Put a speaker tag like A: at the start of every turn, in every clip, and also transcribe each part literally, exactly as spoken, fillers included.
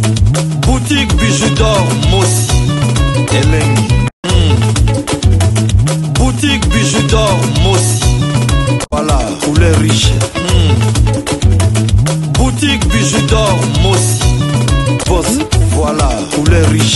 A: Boutique bijoux d'or Mossi Elengi. mm. Boutique bijoux d'or Mossi. Voilà, couleur riche. mm. Boutique bijoux d'or Mossi. Boss, voilà, couleur riche.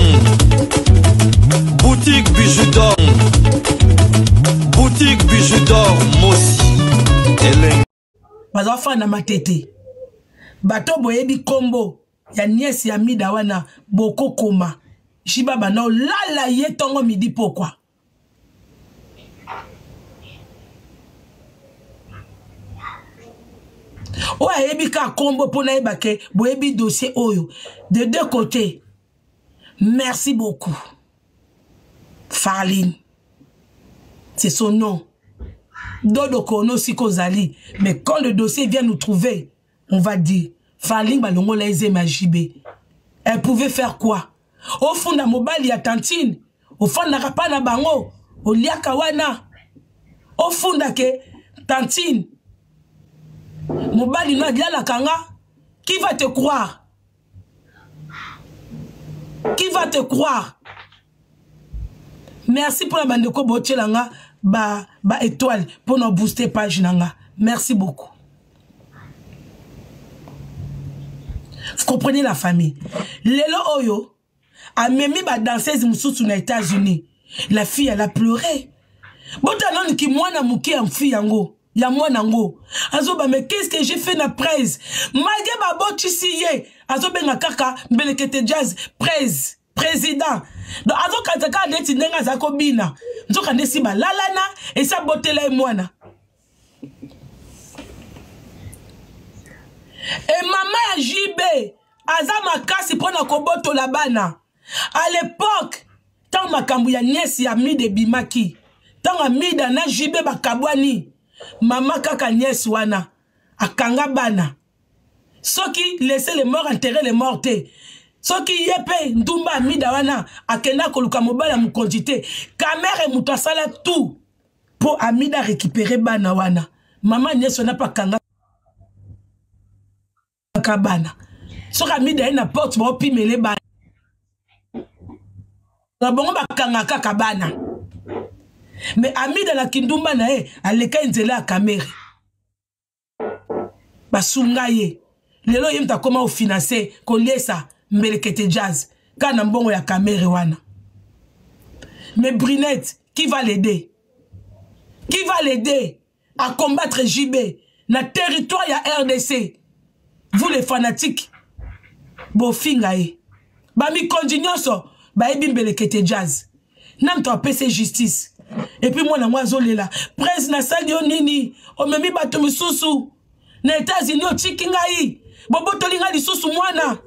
A: mm. Boutique bijoux d'or. Boutique bijoux d'or Mossi Elengi.
B: Bazafa na matete. Bato boyebi kombo ya niesi ya mida wana boko koma. Shiba bana lala ye tongo midi pokwa. Oya yebi ka kombo pona yebake boyebi dossier oyo. De deux côtés. Merci beaucoup. Farline. C'est son nom. Dodo Kono Sikozali. Mais quand le dossier vient nous trouver, on va dire, Farline balongo la eze majibe. Elle pouvait faire quoi? Au fond de mobile ya tantine, au fond de rapana bango, au liaka wana, au fond de ke tantine, mobile no dia la kanga, qui va te croire? Qui va te croire? Merci pour la bande ko bochelanga ba ba étoile pour nous booster page nanga. Merci beaucoup. Vous comprenez la famille. Lelo Oyo a même ba danseuse mususu na États-Unis. La fille elle a pleuré. Bota non ki mwana muke am fille yango. Ya mwana ngo. Azo ba mais qu'est-ce que j'ai fait na presse? Malgré ba boti siye. Azo benga kaka mbelekete jazz presse président. Donc azo kataka deti ndenga zako bina. Nzoka ndesi ba lalana et sa botela e mwana. Et maman a J B, Azama Kasi pour na koboto la bana. À l'époque, tant makambu ya niesi ya mi de bimaki, tant a mi da na J B bakabwani, maman kaka niesi wana, akanga bana. Soki laisser les morts enterrer les morts te. Soki yepe ndumba mi da wana, akenda koluka mobala mukondite, kamere mutasala tout pour amida récupérer bana wana. Maman niesi wana pa kanga kabana. So kamida ina porte ba opimele bana. Na bongo bakanga kaka bana. Mais amida la kindumba na e aleka nzela kamere. Basunga ye. Lelo yemta koma o financer ko lesa mbelekete jazz kana mbongo ya kamere wana. Mais Brinette, qui va l'aider? Qui va l'aider à combattre J B na territoire ya R D C? Vous les fanatiques, bofingaye, ba mi konjinyoso, ba ebi mbelekete jazz. Nam to apese justice. Et puis moi na moi zolela, presse na sali yo nini, o memi bato misusu, na États-Unis o chikingayi, bobo tolinga lisusu mwana.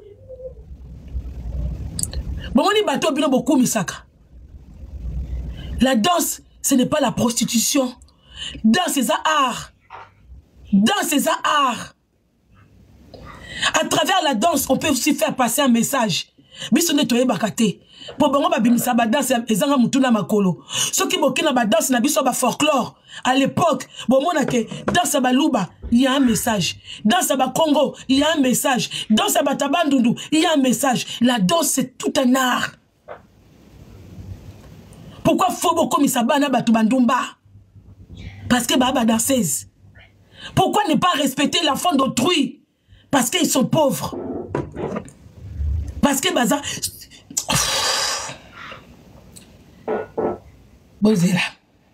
B: Bomoni bato bino boku misaka. La danse, ce n'est pas la prostitution. Danse c'est un art. Danse c'est un art. À travers la danse, on peut aussi faire passer un message. Biso netoye bakate. Po bango ba bimisa ba danse ezanga mutuna makolo. Soki bokina ba danse na biso ba folklore. À l'époque, bon mona ke danse ba luba, il y a un message. Danse ba Congo, il y a un message. Danse ba tabandundu, il y a un message. La danse c'est tout un art. Pourquoi faut beaucoup misabana ba tubandumba? Parce que ba ba danseuse. Pourquoi ne pas respecter l'enfant d'autrui? Parce qu'ils sont pauvres. Parce que Baza. Bozela.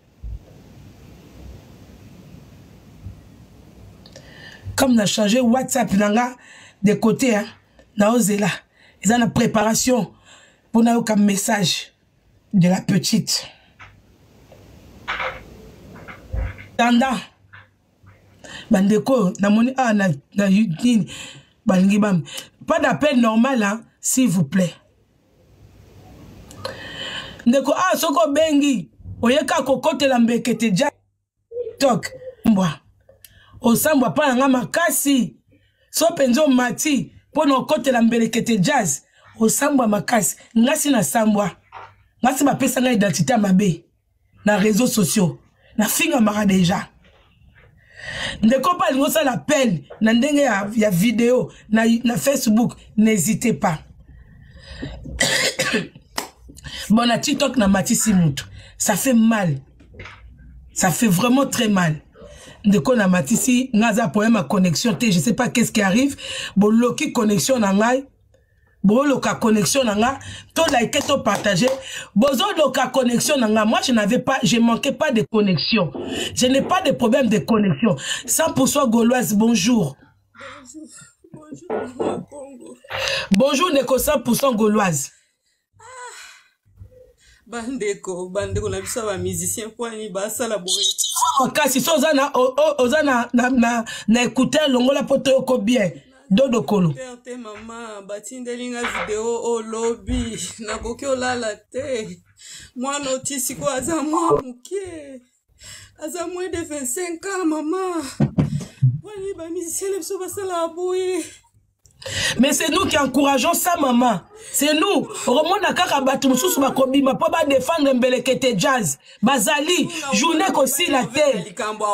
B: Comme on a changé WhatsApp de côté, hein, Naozela. Ils ont la préparation pour nous comme message de la petite. Tanda. Bandeko, na moni ah na na nini balingi bam. Pas d'appel normal hein, s'il vous plaît. Ndeko ah soko bengi, oyeka kokote la mbekete ja tok mbwa. Osambwa pa nga makasi. So penzo mati pono kote la mbekete jazz. Osambwa makasi, ngasi na sambwa. Ngasi ba pesa nga identité mabe na réseaux sociaux. Na finga mara déjà. Ndeko pa lingo ça l'appel na ndenge ya, ya vidéo na, na Facebook, n'hésitez pas. Bon, na TikTok na Matisi Moutou, ça fait mal. Ça fait vraiment très mal. Ndeko na Matisi, ngaza pour ma connexion, je sais pas qu'est-ce qui arrive. Bon, loki connexion na ngai. Bon, loka connexion na nga. To like, to partager. Bozo loka connexion na nga. Moi, je n'avais pas, je manquais pas de connexion. Je n'ai pas de problème de connexion. cent pour cent Gauloise, bonjour. Bonjour. Bonjour, Congo. Bonjour, Neko, cent pour cent Gauloise.
C: Bandeko, bandeko na biso ba musicien kwani ba sala boye.
B: Kasi so ozana ozana na na na écouter longola poto yoko bien. Dodo kolo.
C: Perte mama, batindelinga video o lobby na koki olala te. Mwana otisi ko aza mwa muke. Aza moins de vingt-cinq ans mama. Wani ba musicien le biso ba sala boye.
B: Mais c'est nous qui encourageons ça, maman. C'est nous. Roman Nakaka Batumsous Makobi, ma papa défendre Mbelekete Jazz. Bazali, journée aussi la terre.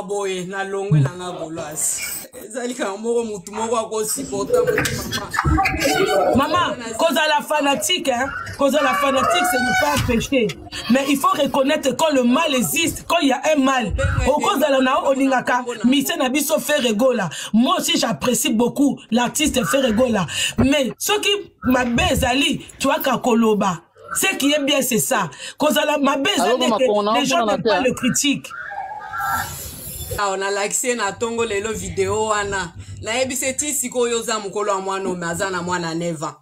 B: Maman, cause à la fanatique, hein. Cause à la fanatique, c'est ne pas un péché. Mais il faut reconnaître quand le mal existe, quand il y a un mal. Au cause de la nao oningaka, Missé Nabiso fait rigola. Moi aussi, j'apprécie beaucoup l'artiste fait rigola. Mais ce qui m'a bezali, tu vois, Kakoloba. Ce qui est bien, c'est ça. Cause à la ma bezali, les gens n'aiment pas le critique.
C: On a l'accès na tongo lelo vidéo ana. Na ebiseti siko yoza mukolo wa mwana omazana mwana neva.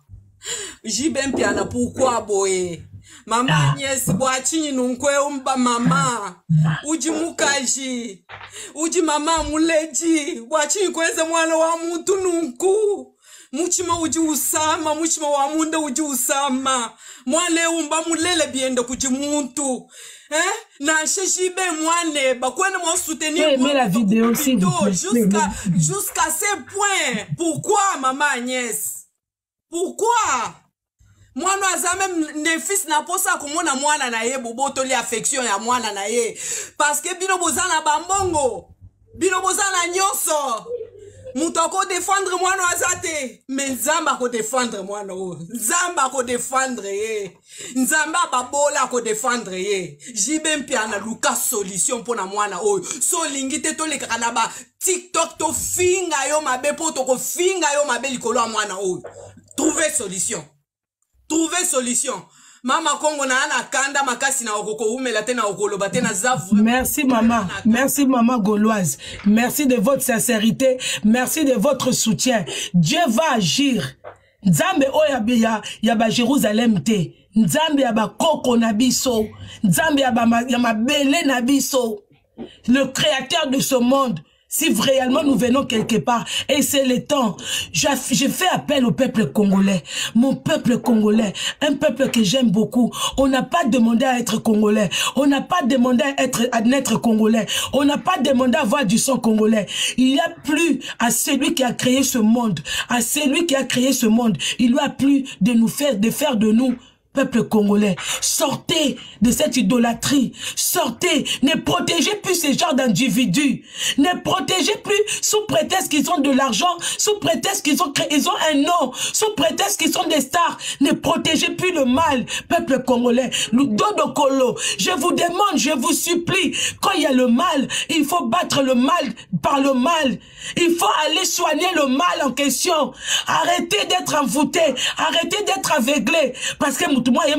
C: Jibempi ana pourquoi boye. Mama Agnès boachini nunkwe umba mama. Uji mukaji. Uji mama muleji. Boachini kweze mwana wa mutu nunku. Muchima uji usama, muchima wa munda uji usama. Mwale umba mulele biende kuji muntu. Eh? Na chechibe mwane, bakwene mwa soutenir
B: oui, mais la vidéo aussi
C: jusqu'à jusqu'à ce point. Pourquoi maman Agnès? Pourquoi? Mwana azame nefis na posa kumona mwana na ye boboto li affection ya mwana na ye. Parce que bino bozana bambongo. Bino bozana nyonso. Moutako défendre moi no azate, mais Nzamba ko défendre moi no. Nzamba ko défendre ye. Nzamba babola ko défendre ye. Jibem piana luka solution pour na mwana oyo. So lingite to le kanaba TikTok to finga yo mabe poto ko finga yo mabe likolo mwana oyo. Trouver solution. Trouver solution. Mama Congo na ana kanda makasi na okoko umela tena okoloba tena zavu.
B: Merci maman, merci maman Gauloise. Merci de votre sincérité, merci de votre soutien. Dieu va agir. Nzambe oya ya ya ba Jérusalem te. Nzambe ya ba koko na biso. Nzambe ya ba ya mabele na biso. Le créateur de ce monde. Si réellement nous venons quelque part, et c'est le temps, je, je fais appel au peuple congolais, mon peuple congolais, un peuple que j'aime beaucoup. On n'a pas demandé à être congolais, on n'a pas demandé à être à naître congolais, on n'a pas demandé à avoir du sang congolais. Il y a plus à celui qui a créé ce monde, à celui qui a créé ce monde, il lui a plu de nous faire, de faire de nous peuple congolais, sortez de cette idolâtrie, sortez, ne protégez plus ce genre d'individus, ne protégez plus sous prétexte qu'ils ont de l'argent, sous prétexte qu'ils ont, ils ont un nom, sous prétexte qu'ils sont des stars, ne protégez plus le mal, peuple congolais. Dodo Kolo, je vous demande, je vous supplie, quand il y a le mal, il faut battre le mal par le mal, il faut aller soigner le mal en question, arrêtez d'être envoûtés, arrêtez d'être aveuglés, parce que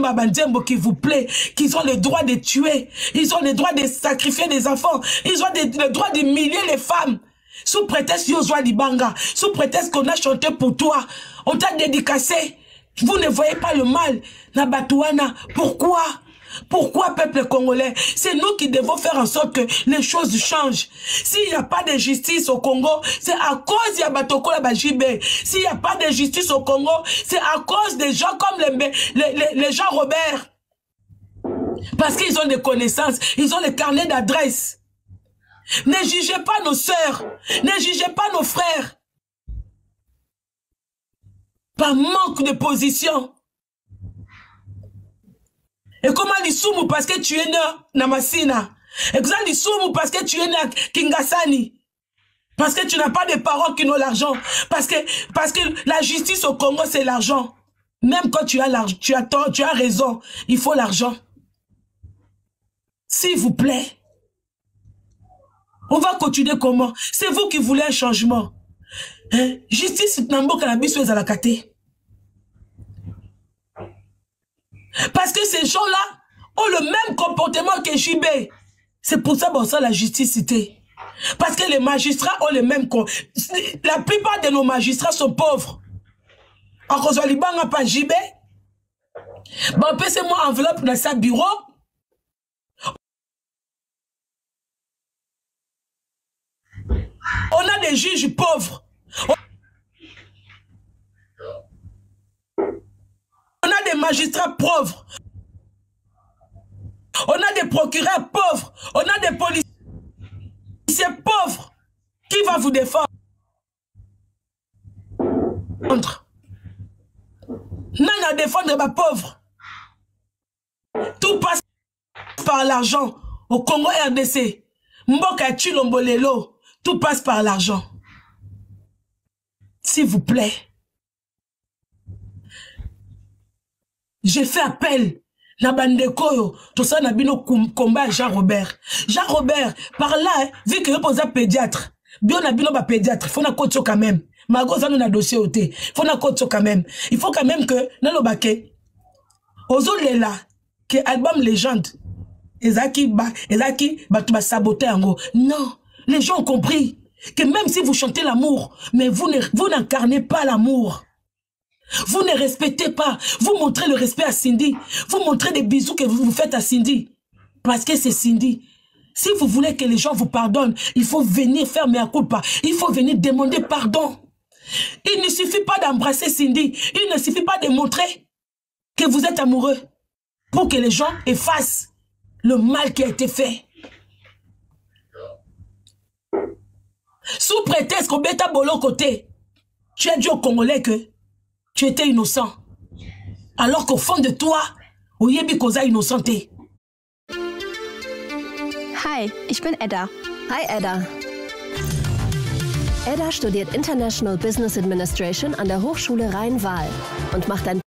B: qui vous plaît, qu'ils ont le droit de tuer, ils ont le droit de sacrifier des enfants, ils ont le droit d'humilier les femmes. Sous prétexte Yozwa Libanga, sous prétexte qu'on a chanté pour toi, on t'a dédicacé. Vous ne voyez pas le mal, Nabatouana. Pourquoi? Pourquoi, peuple congolais? C'est nous qui devons faire en sorte que les choses changent. S'il n'y a pas de justice au Congo, c'est à cause de Batokola Bajibé. S'il n'y a pas de justice au Congo, c'est à cause des gens comme les, les, les, les gens Robert. Parce qu'ils ont des connaissances, ils ont les carnets d'adresse. Ne jugez pas nos sœurs, ne jugez pas nos frères. Par manque de position. Et comment les soumou parce que tu es né na Masina. Et comment les soumou parce que tu es né à Kingasani. Parce que tu n'as pas de parents qui ont l'argent. Parce que, parce que la justice au Congo, c'est l'argent. Même quand tu as l'argent, tu as tort, tu as raison, il faut l'argent. S'il vous plaît. On va continuer comment? C'est vous qui voulez un changement. Hein? Justice, Nambo Cannabis, à la kate. Parce que ces gens-là ont le même comportement que J B. C'est pour ça que ça la justice cité. Parce que les magistrats ont le même compte. La plupart de nos magistrats sont pauvres. En cause de Liban, on n'a pas J B. Bon, paissez-moi enveloppe dans sa bureau. On a des juges pauvres. On a des magistrats pauvres. On a des procureurs pauvres. On a des policiers pauvres. Qui va vous défendre? Non, à défendre les pauvres. Tout passe par l'argent. Au Congo R D C. Mboka Chilombolelo. Tout passe par l'argent. S'il vous plaît. J'ai fait appel. La bande de Koyo, tout ça n'a bino combat Jean-Robert. Jean-Robert, par là, hein, vu que je pose un pédiatre, bien n'a bino ba pédiatre, il faut na côte quand même. Ma gosse a un dossier au thé, il faut na côte quand même. Il faut quand même que, dans le baquet, aux autres là, que album légende, Ezaki, ba, Ezaki, ba, tu vas saboter en gros. Non, les gens ont compris que même si vous chantez l'amour, mais vous ne, vous n'incarnez pas l'amour. Vous ne respectez pas. Vous montrez le respect à Cindy. Vous montrez des bisous que vous vous faites à Cindy. Parce que c'est Cindy. Si vous voulez que les gens vous pardonnent, il faut venir faire mea culpa. Il faut venir demander pardon. Il ne suffit pas d'embrasser Cindy. Il ne suffit pas de montrer que vous êtes amoureux. Pour que les gens effacent le mal qui a été fait. Sous prétexte qu'on bêta bolo côté, tu as dit aux Congolais que tu étais innocent. Alors qu'au fond de toi, Oyebi Koza innocenté.
D: Hi, ich bin Edda.
E: Hi Edda. Edda studiert International Business Administration an der Hochschule Rhein-Waal und macht ein...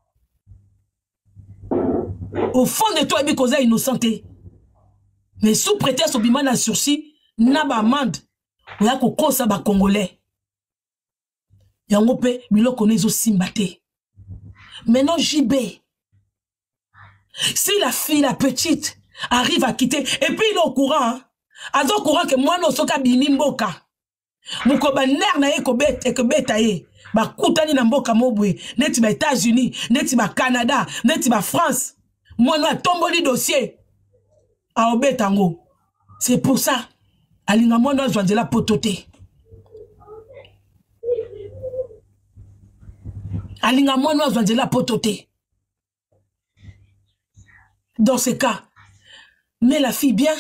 B: Au fond de toi, Oyebi Koza innocenté. Mais sous prétexte au bimana sursis, naba amande, oya ko kosa ba Congolais. Yangope, biloko nezo simbate. Maintenant, J B. Si la fille, la petite, arrive à quitter, et puis il est au courant, hein, il est au courant que moi, non, soka bimi mboka. Mukoba ner na ye ko bet, et que beta ye. Ba koutani na mboka mobwe. Neti ba États-Unis, neti ba Canada, neti ba France. Moi, non, tomboli dossier. A obetango. C'est pour ça. Alinga moi, non, je la potote. Alinga moi nous de la pototé. Dans ce cas, mais la fille bien.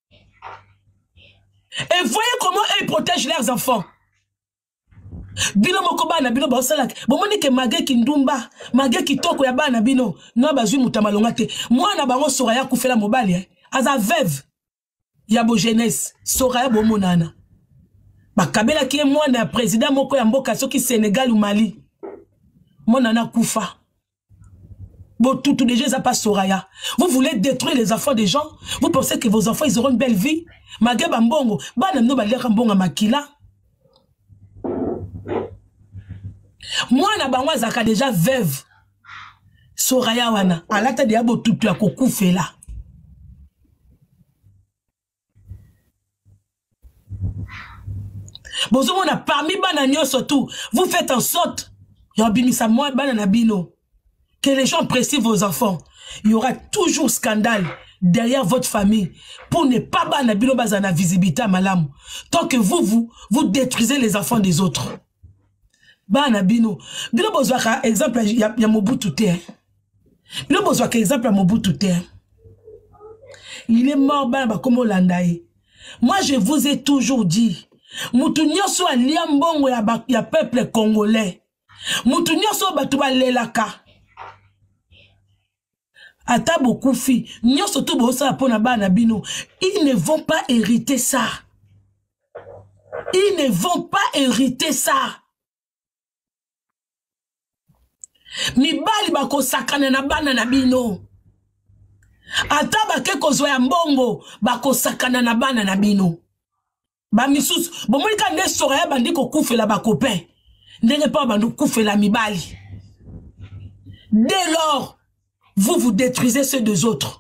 B: Et voyez comment ils protègent leurs enfants. Bino mokoba na bino ba salak. Bon moni ke mage ki ndumba, mage ki toko ya bana bino, no bazui mutamalonga te. Mwana bango Soraya kufela mobali eh. Aza veuve. Ya bo jeunesse, Soraya bo monana. Ba kabela ki mwana président moko ya mboka soki Sénégal ou Mali. Mon nana Koufa. Bon, tout, tout déjà, ça passe Soraya. Vous voulez détruire les enfants des gens? Vous pensez que vos enfants, ils auront une belle vie? Magé Bambongo. Banamno Balera Mbonga Makila. Moi, na bangwa zaka déjà veuve. Soraya wana. Alata de abo tout la kokou fait là. Bon, on a parmi bananios surtout. Vous faites en sorte. Que les gens apprécient vos enfants. Il y aura toujours scandale derrière votre famille pour ne pas banabino bazana visibilité à malam. Tant que vous, vous, vous détruisez les enfants des autres. Banabino. Bino bozwaka exemple ya Mobutu te. Bino bozwaka exemple ya Mobutu te. Il est mort bana comme Olandaye. Moi je vous ai toujours dit, mutu nyoso alia mbongo ya ya peuple congolais. Mutu nyoso batu ba lelaka. Ata beaucoup fi, nyoso tout bo sa pona bana bino, ils ne vont pas hériter ça. Ils ne vont pas hériter ça. Mibali bako sakana na bana na bino. Ata bake kozwa ya mbongo bako sakana na bana na bino. Ba misusu bomolika nde sora ya bandi ko kufela ba copain. Ndenge pa bandu kufela mibali. Dès lors, vous vous détruisez ceux des autres.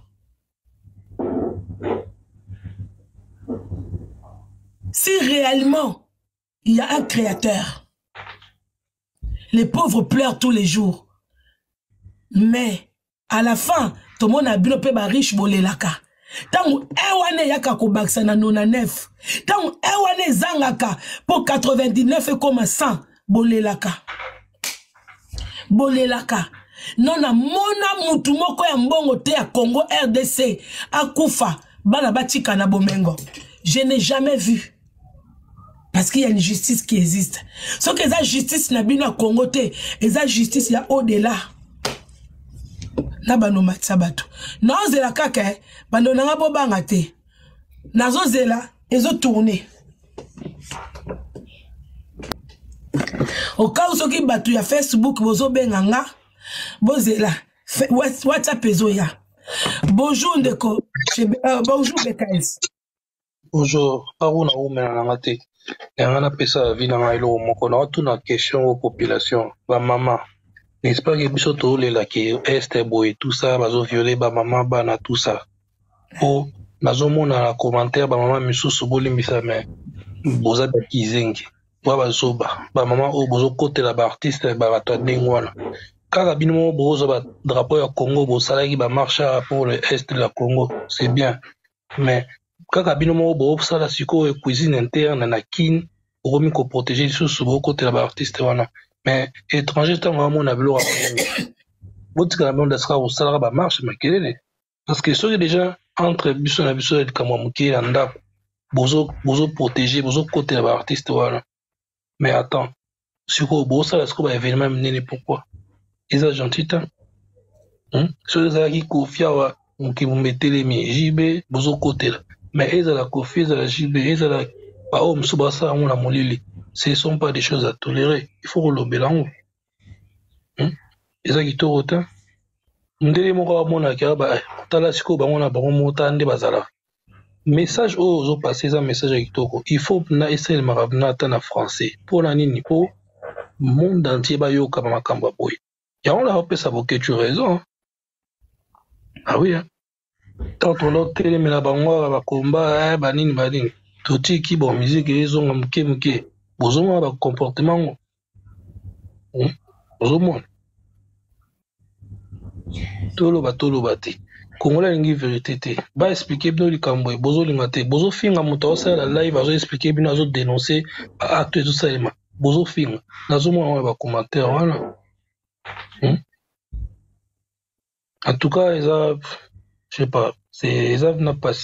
B: Si réellement il y a un créateur, les pauvres pleurent tous les jours. Mais à la fin, tout le monde a bien peu riche bolelaka. Tant ewane yaka ko baksa na nonanef. Tant ewane zangaka pour quatre-vingt-dix-neuf comme cent bolelaka. Bolelaka. Non na mona mutu moko ya mbongo te ya Congo R D C akufa bana batika na bomengo. Je n'ai jamais vu. Parce qu'il y a une justice qui existe. Sauf que la justice n'a pas Congo te, et la justice il y a au-delà. Na bano matsabato. Non zela kaka, bano nanga bo bangate. Nazo zela ezo tourner. Au cas où soki batu ya Facebook bozo benganga, bozela WhatsApp ezo ya. Bonjour ndeko, euh, bonjour Bekais.
F: Bonjour, Aruna Oumena Nangate. Nangana pesa vina mailo moko na watu na question aux populations. Ba maman. N'est-ce pas que biso to le la ke este boy tout ça bazo violer ba maman bana tout ça. Oh, nazo mona na commentaire ba maman misusu bolimbisa mais boza ba kizengi. Wa bazo ba ba maman o bozo côté la ba artiste ba bato ndengwana. Kaka bino bozo ba drapeau ya Congo bo salaki ba marche pour le est de la Congo, c'est bien. Mais kaka bino mo bo sala siko cuisine interne na kin omi ko protéger sous sous côté la artiste wana mais étranger tant vraiment na bilo botika na monde sera au sala ba marche makelele parce que ceux déjà entre biso na biso et comme muki na ndako bozo bozo protéger bozo côté la artiste wana mais attends siko bo sala siko ba événement menene pourquoi ils sont gentils tant hein ceux qui confia wa muki mu metele mi jibe bozo côté là. Mais ils ont la Kofi, ils ont la J B, ils ont la Baom, Subasa, on a molili. Ce ne sont pas des choses à tolérer. Il faut relever là haut. Ils ont quitté au temps. Ndele moko mona kiaba tala siko ba mona ba mota nde bazala. Message aux autres passer ça message à kitoko. Il faut na essayer marabna en français. Pour la nini pour monde entier ba yo kama makamba boy. Ya on la hopé ça que tu raison. Ah oui hein. Quand on a télé mais la bango ba combat ba nini ba nini toti ki bon musique ils ont mke mke bozoma ba comportement bozoma tolo ba tolo bati Congolais ngi vérité te ba expliquer bino likambo bozo lingate bozo finga moto osala live azo expliquer bino azo dénoncer acte tout ça ema bozo finga nazo mona ba commentaire voilà en tout cas ils a je sais pas, c'est ça n'a pas.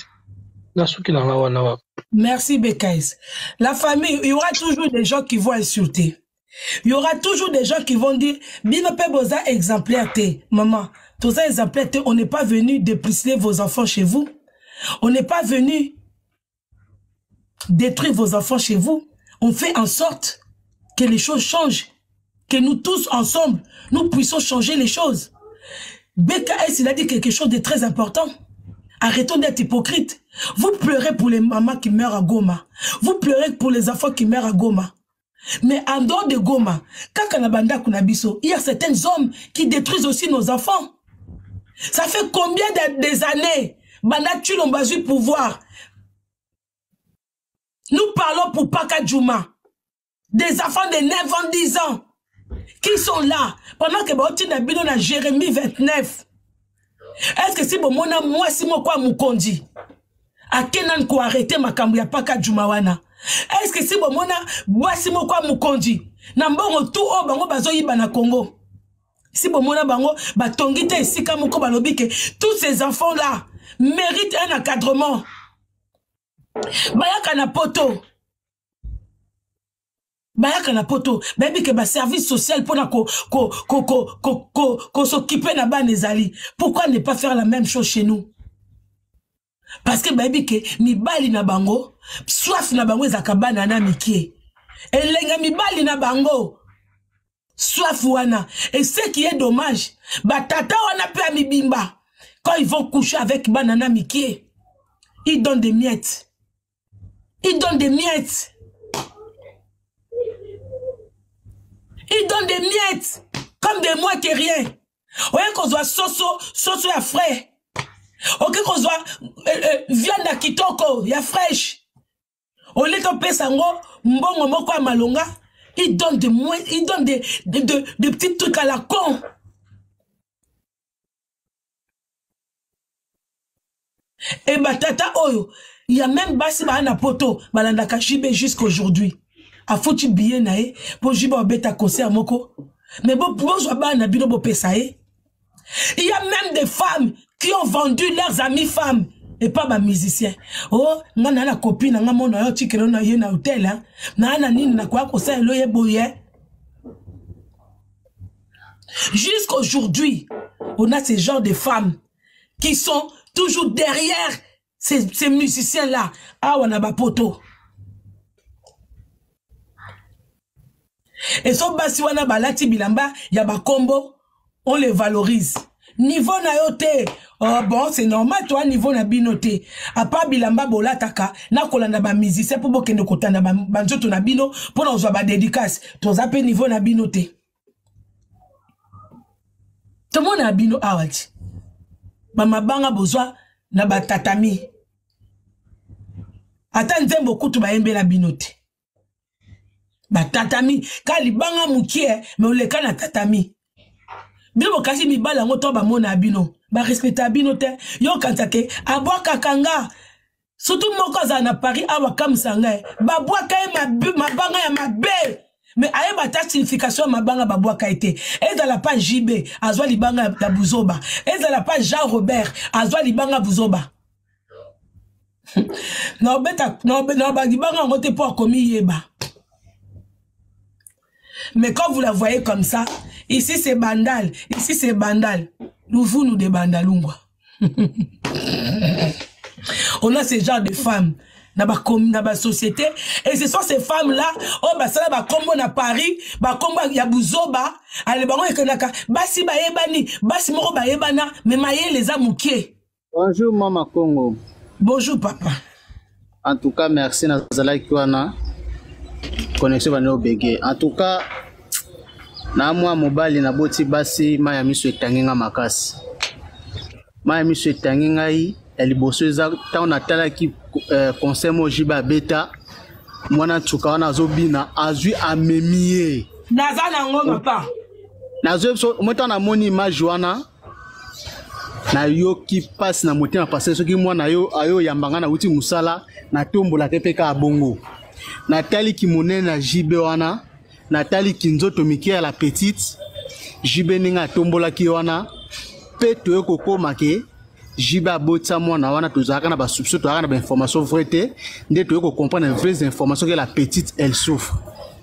B: Merci Bekais. La famille, il y aura toujours des gens qui vont insulter. Il y aura toujours des gens qui vont dire Bino pe boza exemplaire te. Maman, tout ça exemplaire te, on n'est pas venu dépuceler vos enfants chez vous. On n'est pas venu détruire vos enfants chez vous. On fait en sorte que les choses changent. Que nous tous ensemble, nous puissions changer les choses. B K S, il a dit quelque chose de très important. Arrêtons d'être hypocrites. Vous pleurez pour les mamans qui meurent à Goma. Vous pleurez pour les enfants qui meurent à Goma. Mais en dehors de Goma, quand Kanabanda Kunabiso, il y a certains hommes qui détruisent aussi nos enfants. Ça fait combien de, des années Banatu l'ont basu pouvoir. Nous parlons pour Paka Djouma. Des enfants de neuf ans, dix ans. Qui sont là pendant que Baoti Nabino na Jérémie vingt-neuf. Est-ce que si bon moi si moi quoi Mukondi a Kenan ko arrêter makambu ya Paka Djumawana. Est-ce que si bon moi si moi quoi Mukondi na mbongo tout o bango bazoyiba na Congo. Si bon bango batongite esika moko balobi que tous ces enfants là méritent un encadrement. Bayaka na poto. Bayaka na poto, baby que ba service social pour na ko ko ko ko ko ko ko s'occuper na ba nezali. Pourquoi ne pas faire la même chose chez nous? Parce que baby que mi bali na bango, soif na bango ezaka bana na mikie elenga mibali na bango soif wana. Et ce qui est dommage, batata wana pe a mibimba quand ils vont coucher avec banana mikie, ils donnent des miettes. Ils donnent des miettes. Ils donnent des miettes comme des mois que rien. Oye qu'on soit soso, soso ya frais. Ok qu'on soit euh, euh, viande à kitoko, ya fraîche. Au lieu de payer sango, mbongo moko a malonga, ils donnent des moyens, ils donnent des, des, des, des petits trucs à la con. Et batata oyo, il y a même basi ba na poto, balanda kashibe jusqu'aujourd'hui. A foutu billet nae, pour jiba obeta concert moko. Mais bon, pour jouer ba na bino bo pesae. Il y a même des femmes qui ont vendu leurs amis femmes et pas ma musicien. Oh, ngana na copine nga mona yo tikelo na ye na hotel hein. Na na nini na kwa kosa lo ye boye. Jusqu'aujourd'hui, on a ces genres de femmes qui sont toujours derrière ces, ces musiciens-là. Ah, on a ba poto. Et so basi wana balati bilamba, ya ba combo, on les valorise. Niveau na yote, oh bon, c'est normal, toi, niveau na binote. A pas bilamba bolataka, na kolanda ba musicien pour bokende kotanda ba banjoto na bino, pour na ozwa ba dédicace. Ton zappe niveau na binote. Tout le monde a bino awati. Mama banga besoin na ba tatami. Ata nzembo kutu ba yembe la binote. Ba tatami, kali banga mukie, me oleka na tatami. Bilo kasi mi bala ngoto ba mona bino. Ba respecta bino te. Yo kantake, abwa kakanga. Surtout moko za na Paris awa kamsanga. Ba bwa kae ma ma banga ya mabe. Mais aye ba ta signification ma banga ba bwa kaite. Et dans la page J B, azwa libanga da buzoba. Et dans la page Jean Robert, azwa libanga buzoba. Non beta non non ba libanga ngote po komi yeba. Mais quand vous la voyez comme ça, ici c'est bandal, ici c'est bandal. Nous vous nous des bandalungwa. On a ces genres de femmes dans la société et ce sont ces femmes là, oh bah ça va comme à Paris, bah comme ya buzoba, allez bah on est que basi ba yebani, basi moro ba yebana, mais maye les amoukier.
G: Bonjour Maman Congo.
B: Bonjour papa.
G: En tout cas merci Nazala Kiwana. Connexion va nous béguer. En tout cas, na moi mobile na boti basi maya miso etanginga makasi. Maya miso etanginga yi eliboso eza ta on atala ki conseil mo jiba beta mwana tsuka wana zobina azui amemiye.
B: Naza na ngoma pa.
G: Nazo so mota na moni image wana na yo ki passe na motema passer soki mwana yo ayo yambanga na uti musala na tombola tepeka abongo. Nathalie Kimone na J B wana, Nathalie Kinzoto Mikia la petite, J B ninga tombola ki wana, peto yo koko make, J B abotsa mwana wana tozaka na ba soupçon tozaka na ba information vraie te, nde to yo comprendre les vraies informations que la petite elle souffre.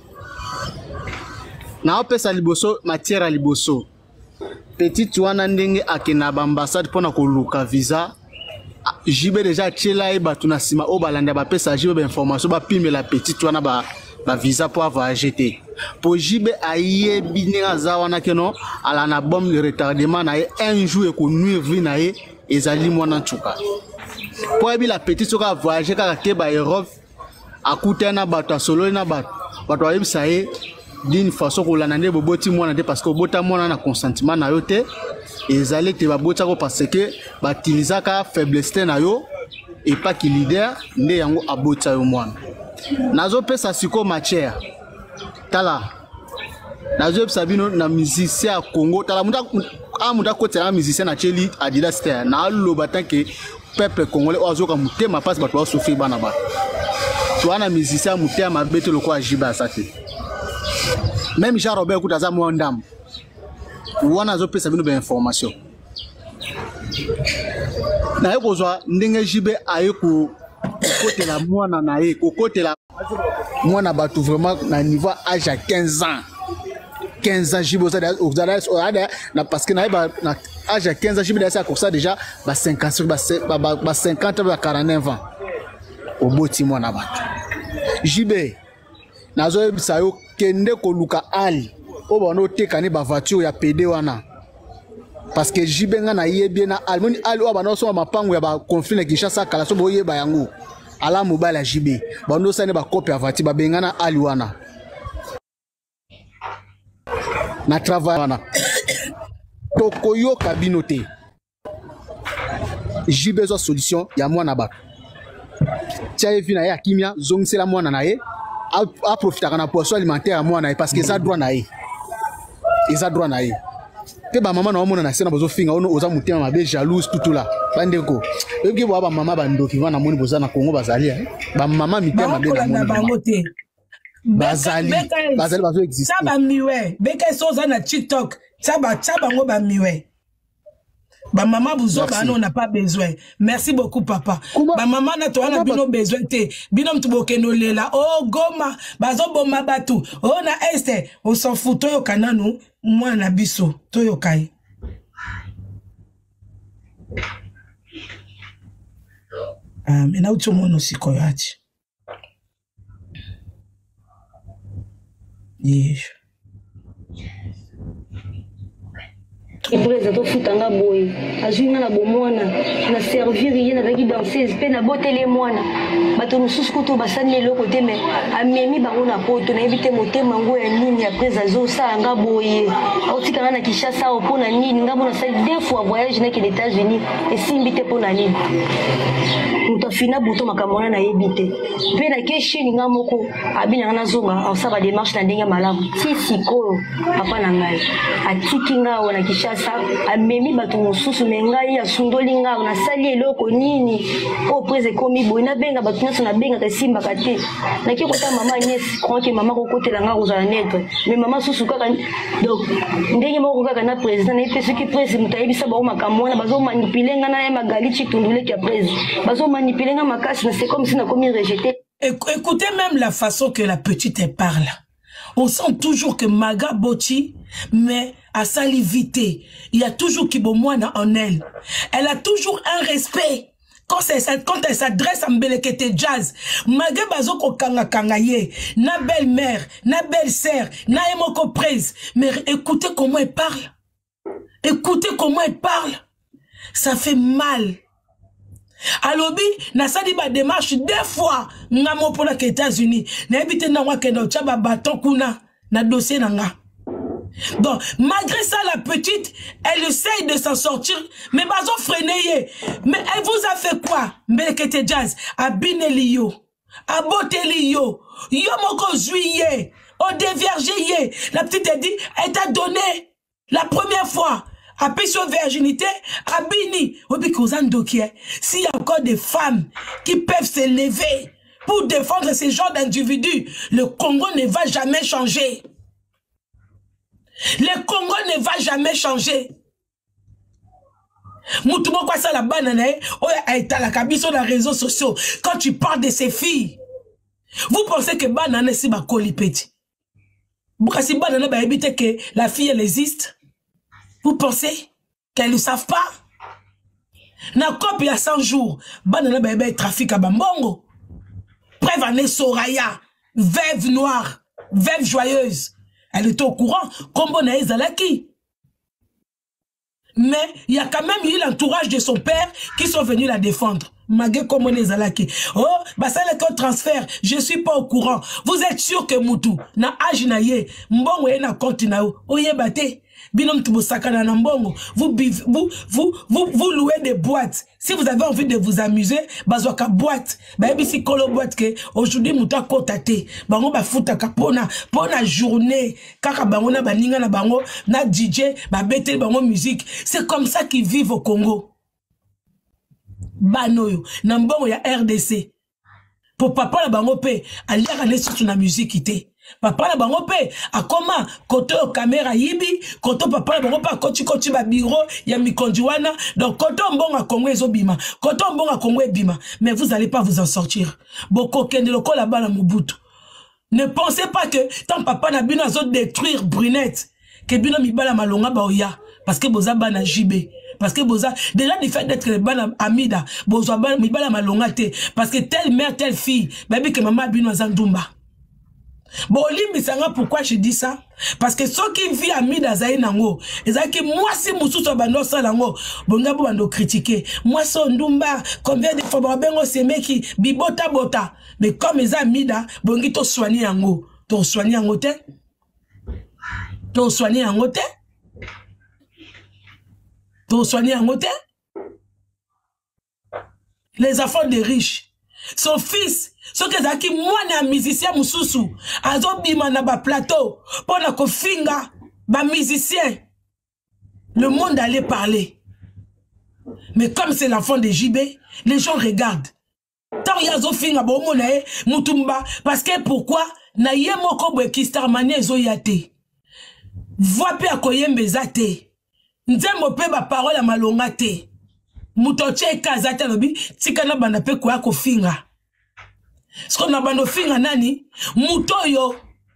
G: Na opesa liboso matière à liboso. Petite wana ndenge akena ba ambassade pona ko luka visa. J B déjà tchela e batuna sima o balanda ba pesa J B information ba pime la petite wana ba ba visa pour avoir jeté pour J B aye bininga za wana keno ala na bombe de retardement na un jour e ko nuire vie na e ezali mwana tsuka pour ebi la petite soka voyager ka ke ba Europe akutana bato solo na bato bato ayebi sae d'une façon ko lana nde boboti mwana te parce que bota mwana na consentement na yo te ezali te babota ko parce que batiliza ka faiblesse na yo et pas qui leader nde yango abota yo mwana nazo pesa siko matière tala nazo pesa bino na musicien à Congo tala muta amuta côté na musicien na cheli Adidas ter na lo batan que peuple congolais ozoka mutema passe bato souffrir bana ba to ana musicien mutema bete loko ajiba sate même Jean Robert kutaza mwandam wana zo pesa bino ba information na yeko zo ndenge jibe ayeko côté la mwana na ye côté la mwana batu vraiment na niveau âge à quinze ans quinze ans jibe ça na parce que na ba âge à quinze ans jibe ça comme ça déjà ba cinquante ba ba cinquante ba quarante-neuf ans oboti mwana bato jibe nazo bisa yo kende koluka ali o bano tekani ba voiture ya P D wana parce que jibe nga na yebi na almoni ali o bano so mapango ya ba conflit na Kinshasa kala so boye ba yango ala mobile ya jibe bano sane ba copie ya voiture ba bengana ali wana na travail wana tokoyo kabinote jibe zo solution ya mwana bato tia vina ya kimia zongsela mwana na ye a profiter na poisson alimentaire mwana parce que ça droit na ye ça droit na ye te ba mama na omona na sena bozo finga ono oza mutema mabe jalouse tout là bandeko eki bo ba mama bandoki wana moni boza na Congo bazali ba mama mitema mabe na moni bazali bazali bazo exister
B: ça ba miwe beka soza na TikTok ça ba ça bango ba miwe. Ba maman vous on n'a pas besoin. Merci beaucoup papa. Ba maman na to na bino besoin te. Bino mtuboke no lela. Oh goma, bazo boma batu. Oh na este, on s'en fout to yo kananu, moi na biso, to yo kai. Ah, mais na utu mono sikoyachi. Yes.
H: Ibreza to futanga boy azwinga na bomwana na servir yena baki danseuse pe na botele mwana bato mususu koto basani loko te me amemi bango na poto na ebite motema ngo ya nini après azo sa nga boy otika na Kinshasa opona nini ngabo na sali deux fois voyage na les États-Unis et simbite pona nini mutafina buto makamona na ebite pe na keshi ninga moko abina na zonga on sa ba démarche na ndenge malamu ti siko papa na ngai atiki nga wana Kinshasa amemi bato mosusu mengai ya sundoli nga na sali eloko nini o prese komi boy na benga bato nyonso na benga ka simba ka te na ki kota mama Agnès croit que maman kokotela nga ozala net mais maman susu kaka donc ndenge moko kaka na président na epesi ki président mutayebisa ba makambo wana bazo manipuler nga na magali chitundule ki président bazo manipuler nga makasi na c'est comme si na komi rejeté.
B: Écoutez même la façon que la petite elle parle. On sent toujours que Maga Boti, mais à sa livité, il y a toujours Kibomwana en elle. Elle a toujours un respect. Quand, quand elle s'adresse à Mbelekete Jazz, Maga Bazoko Kanga Kangaye, na belle-mère, na belle-sœur, na Emoko Praise. Mais écoutez comment elle parle. Écoutez comment elle parle. Ça fait mal. Alobi, na sali ba démarche deux fois, nga mo pour les États-Unis. Na ebite na wakendo chaba baton kuna, na dossier na nga. Donc, malgré ça, la petite, elle essaye de s'en sortir, mais bazo freiné. Mais elle vous a fait quoi? Mbelekete Jazz, abineli yo, aboteli yo, yo moko juillet, au déviergé. La petite a dit, elle t'a donné la première fois. Après sur virginité, Abini, s'il y a encore des femmes qui peuvent se lever pour défendre ce genre d'individus, le Congo ne va jamais changer. Le Congo ne va jamais changer. Moutoumou quoi ça la banane, oh aïta la cabine sur les réseaux sociaux. Quand tu parles de ces filles, vous pensez que banane c'est ma colipéti. Vous pensez que banane va éviter que la fille elle existe? Vous pensez qu'elles ne savent pas? Na copie il y a cent jours, banana bébé trafic à Bambongo. Prévané Soraya, veuve noire, veuve joyeuse. Elle était au courant, comme on a Zalaki. Mais il y a quand même eu l'entourage de son père qui sont venus la défendre. Magé comme on est Zalaki. Oh, bah ça le transfert, je suis pas au courant. Vous êtes sûr que Moutou, na ajinaye, mbongo na kontinao, oye bate. Binom Tubosakana Nambongo, vous, vous, vous, vous, vous louez des boîtes. Si vous avez envie de vous amuser, bazwaka boîte. Bah, si kolo boîte que, aujourd'hui, mouta kotate. Bango ba futa kapona, pona journée. Kaka bango na baninga na bango, na D J, ba bete bango musique. C'est comme ça qu'ils vivent au Congo. Banoyo, Nambongo ya R D C. Pour papa la bango pe, alia rane sur la musique ité. Papa na bango pe akoma koto caméra yibi koto papa na bango pa koti koti ba bureau ya mikondi wana donc koto mbonga Congo ezobima koto mbonga Congo ebima mais vous allez pas vous en sortir boko kende loko la bana Mobutu. Ne pensez pas que tant papa na bino azo détruire Brunette que bino mibala malonga ba oya parce que boza bana jibé parce que boza déjà du fait d'être bana amida boza bana mibala malongate parce que telle mère telle fille baby que maman bino zandumba. Bon limbisanga pourquoi je dis ça parce que ceux qui vivent amida zaï nango ezaki moi si mususu bando salango bonga bo bando critiquer moi so ndumba combien de fois bengo semeki bibota bota mais comme les amida bongi to soigner yango to soigner yango te to soigner yango te to soigner yango te les enfants des riches son fils ce que zaki moi na musicien mususu azo bima na ba plateau pour na kofinga ba musicien le monde allait parler mais comme c'est l'enfant de J B les gens regardent tant yazo finga bo mo na e mutumba parce que pourquoi na ye moko bo kistarmanie zo yate voix pe akoyembe zate nzembo pe ba parole ya malonga te mutoche kazate lobi tikana banda pe kwa kofinga. Ce qu'on a bando finga nani mutoyo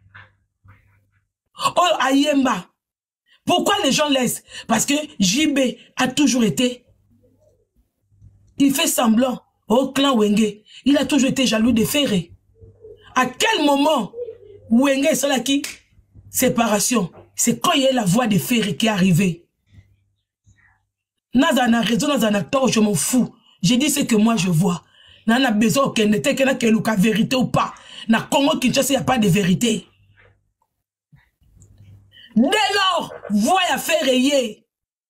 B: oh ayemba. Pourquoi les gens laissent? Parce que J B a toujours été, il fait semblant au clan Wenge, il a toujours été jaloux de Ferré. À quel moment Wenge est là qui séparation? C'est quand il y a la voix de Ferré qui est arrivée. Nazana raison, Nazana tort, je m'en fous. J'ai dit ce que moi je vois. N'a besoin qu'elle n'était que la vérité ou pas. Na Congo Kinshasa, il n'y a pas de vérité. Dès lors, voyez à faire rayer.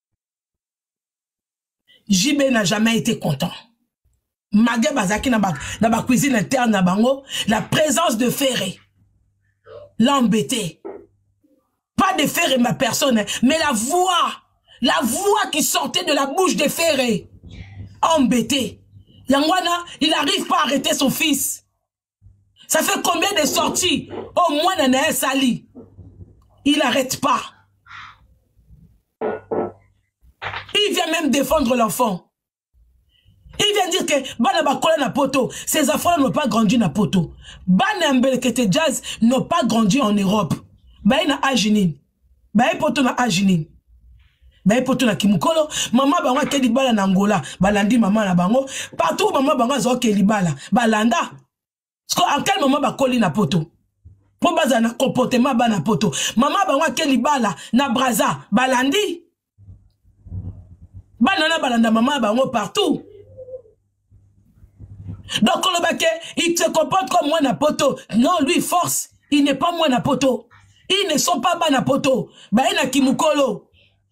B: J B n'a jamais été content. Magé Bazaki dans la cuisine interne à Bango, la présence de Ferré l'a embêté. Pas de Ferré ma personne, mais la voix, la voix qui sortait de la bouche de Ferré, embêté. Yangwana, il n'arrive pas à arrêter son fils. Ça fait combien de sorties? Au moins, il y en a un sali. Il n'arrête pas. Il vient même défendre l'enfant. Il vient dire que Bana Bakola na poto, ces enfants n'ont pas grandi na poto. Bana Mbelekete Jazz n'ont pas grandi en Europe. Baye na Ajinin. Baye poto na Ajinin. Baye poto na Kimukolo. Maman Bangwa Keli Bala na Angola. Balandi maman na Bango. Partout maman Bangwa zo Keli Bala. Balanda. En quel moment Bakoli na poto? Pour baza na comportement ba na poto. Maman Bangwa Keli Bala na Braza. Balandi. Banana balanda maman Bango partout. Donc le baquet, il se comporte comme moi na poto. Non, lui force. Il n'est pas moi na poto. Ils ne sont pas bas na poto. Baye na Kimukolo.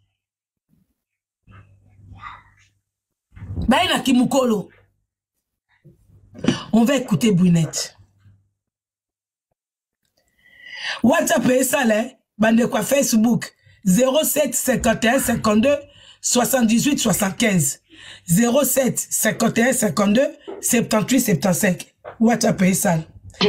B: Baye na Kimukolo. On va écouter Brunette. WhatsApp et ça là, bande quoi Facebook zéro sept cinquante et un cinquante-deux soixante-dix-huit soixante-quinze zéro sept cinquante et un cinquante-deux soixante-dix-huit soixante-quinze. WhatsApp et ça.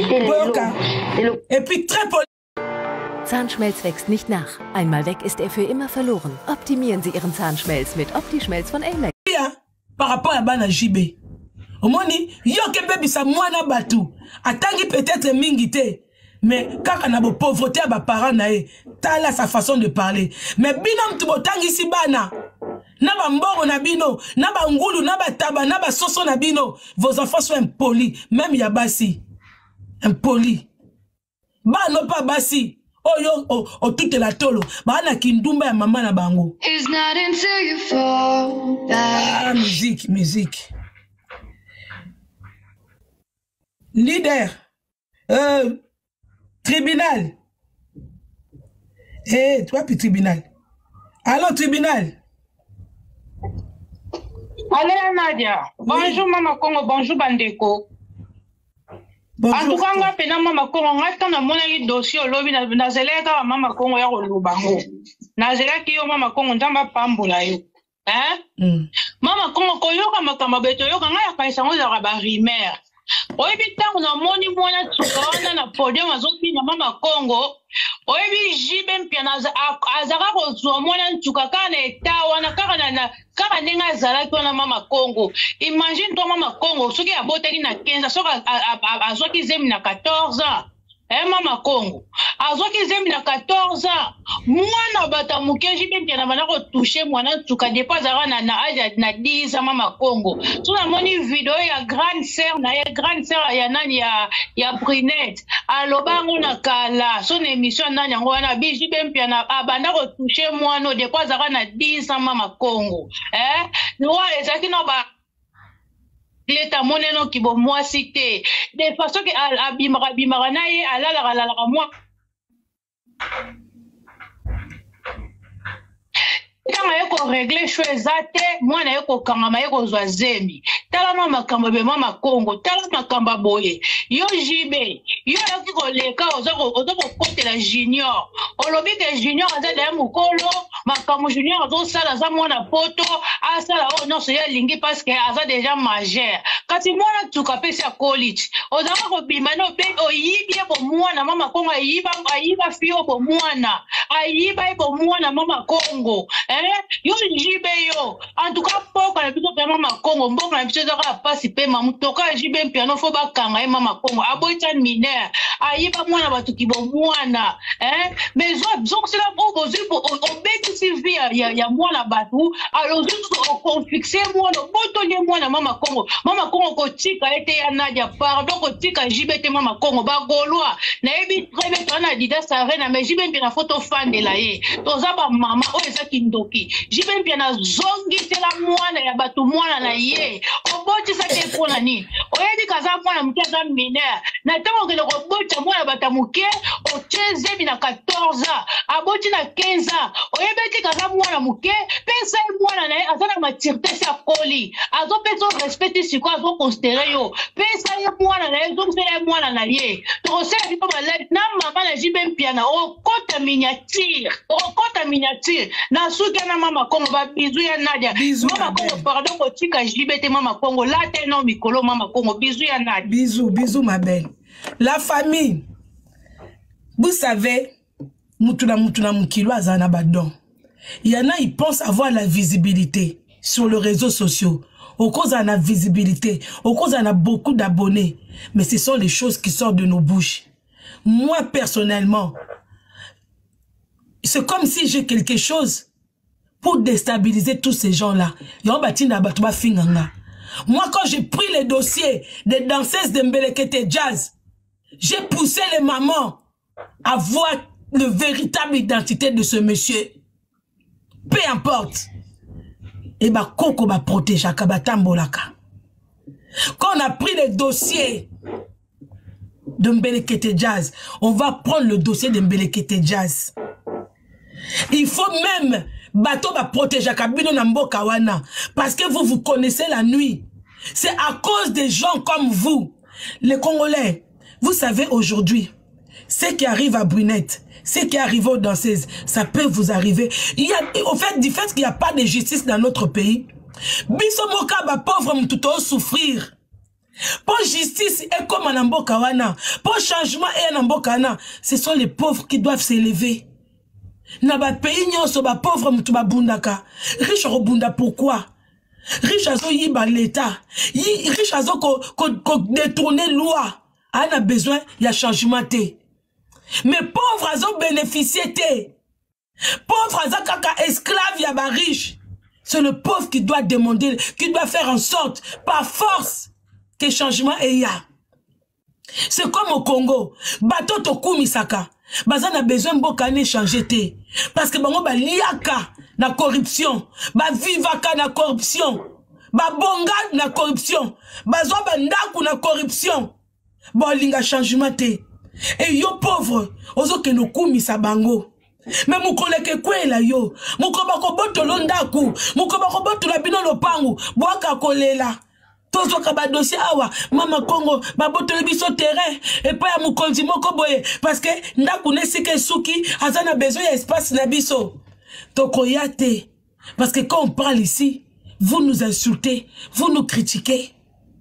B: Et puis très poli.
E: Zahnschmelz wächst nicht nach. Einmal weg ist er für immer verloren. Optimieren Sie Ihren Zahnschmelz mit OptiSchmelz von Elmex.
B: Par rapport à Bana J B. Au moni, yo ke baby sa mwana batu. Atangi peut-être mingité. Mais quand on a beau pauvreté à ba parents nae, tala sa façon de parler. Mais binom tu botangi si bana. Na ba mboro na bino, na ba ngulu, na ba taba, na ba soso na bino. Vos enfants sont impolis, même yabasi. Impolis. Ba no pas basi. Oh yo, oh, oh toute la tolo. Ba na kindumba ya maman na bango.
I: It's not until you fall back.
B: Ah, musique, musique. Leader. Euh, tribunal. Eh, hey, toi puis tribunal. Allô, tribunal.
J: Allô, Nadia. Bonjour, oui. Maman Congo. Bonjour, Bandeko. Bonjour. En tout cas, on a fait Maman Congo. On a fait un dossier au lobby. On a fait un Maman Congo. On a fait un Maman Congo. On a fait un Hein? Maman Congo, on a fait un Mabeto. On a fait un Rimer. Oyebi tango na moni mwana tsukawana na podium azopi na Mama Congo. Oyebi Jibe mpia na azaka kozwa mwana ntsuka kana etawa na kaka na kaka nenga azalaki na Mama Congo. Imagine toi Mama Congo soki abotaki na quinze soki azwaki zemi na quatorze ans. eh mama Congo azoki zembi na quatorze ans mwana batamuke jibembi na bana ko toucher mwana tuka dépasera na na âge na dix ans mama Congo tuna moni vidéo ya grande sœur na ya grande sœur ya nani ya ya Brinette alobango na kala son émission nani yango wana bijibembi na abanda ko toucher mwana dépasera na dix ans mama Congo eh no ezaki no ba leta moneno kibo moi cité de façon que abimara bimara na ye alala alala moi kama yeko régler chose ate mwana yeko kangama yeko zwa zemi tala mama makambo be mama Congo tala makamba boye yo jibe yo yoki ko leka ozoko ozoko kotela junior olobi ke junior azada mukolo makambo junior azo sala za mwana poto asala o non so ya lingi parce que aza déjà majeur kati mwana tuka pesa college ozaka ko bima no be oyibie bo mwana mama Congo ayiba ayiba fio bo mwana ayiba bo mwana mama Congo eh yo jibe yo en tout cas poko na biso pe mama Congo mboko na biso zaka pasi pe mamu toka jibe mpiano fo bakanga e mama Congo aboita mineur ayiba mwana batuki bo mwana eh mais zo zo c'est la bobo zo obeti sivi ya ya mwana batu alors zo ko fixer mwana boto le mwana mama Congo mama Congo ko tika ete ya Nadia pardon ko tika jibe te mama Congo ba golwa na ebi très bien tona dida savena mais jibe mpi na photo fan de la ye toza ba mama o ezaki ndoki jibe mpi na zongi tela mwana ya batu mwana na ye oboti sa te pona ni oyedi kaza mwana mke za mineur na tango ke ko bota mwana batamuke o cheze bi na quatorze ans aboti na quinze ans oyebeti kaza mwana muke pesa mwana na ye azana matirte sa koli azo peso respecte siko azo considérer yo pesa ye mwana na ye zo sele mwana na ye to se bi ba le na mama na jibe mpi na o kota miniature o kota miniature na suka na mama Congo ba bizu ya Nadia mama Congo pardon ko tika jibete mama Congo la te no mikolo mama Congo bizu ya Nadia
B: bisous bisous ma belle la famille vous savez mutuna mutuna mukilo azana badon il y en a ils pensent avoir la visibilité sur les réseaux sociaux au cause de la visibilité au cause on a beaucoup d'abonnés mais ce sont les choses qui sortent de nos bouches. Moi personnellement c'est comme si j'ai quelque chose pour déstabiliser tous ces gens-là. Moi, quand j'ai pris les dossiers des danseuses de Mbelekete Jazz, j'ai poussé les mamans à voir le véritable identité de ce monsieur. Peu importe. Et bah, Koko va protéger Kabatambolaka. Quand on a pris les dossiers de Mbelekete Jazz, on va prendre le dossier de Mbelekete Jazz. Il faut même bateau va protéger Kabino Namboka wana parce que vous vous connaissez la nuit. C'est à cause des gens comme vous, les Congolais. Vous savez aujourd'hui, ce qui arrive à Brunette, ce qui arrive aux danseuses, ça peut vous arriver. Il y a, au fait, du fait qu'il n'y a pas de justice dans notre pays, biso moka ba pauvre mtuto souffrir. Pour justice et comme Namboka wana, pour changement et Namboka wana, ce sont les pauvres qui doivent s'élever. Na ba pays nyonso ba pauvre mutu ba bundaka riche robunda pourquoi riche azo yiba l'état riche azo ko, ko, ko détourner loi a besoin ya changement té mais pauvre azo bénéficier té pauvre azo kaka esclave ya ba riche c'est le pauvre qui doit demander qui doit faire en sorte par force que changement est ya. C'est comme au Congo bato to kumisaka baza na besoin mboka ne changer té parce que bango ba liaka na corruption ba vivaka na corruption ba bonga na corruption bazo ba ndaku na corruption ba linga changement té et yo pauvre ozo ke no kumisa bango mais mukoleke kwela yo mukoba ko botolo ndaku mukoba ko botola bino lopangu bwaka kolela tozo ka ba dossier awa mama Congo ba botole biso terrain et pas ya mukonzi moko boye parce que ndaku nesike suki azana besoin d'espace na biso tokoyate parce que quand on parle ici vous nous insultez, vous nous critiquez,